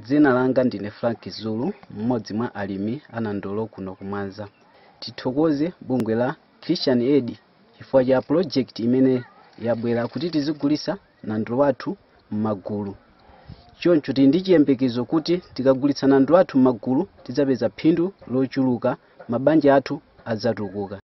Dzina langa ndine Frank Zulu, mmodzi mwa alimi anandolo kuno Kumwanza. Tithokoze bungwe la Christian Aid chifukwa cha project imene yabwera kuti tizigulitsa nandolo wathu m'magulu. Choncho tili ndi chiyembekezo kuti tikagulitsa nandolo wathu m'magulu tidzapeza phindu lochuluka, mabanja athu adzatukuka.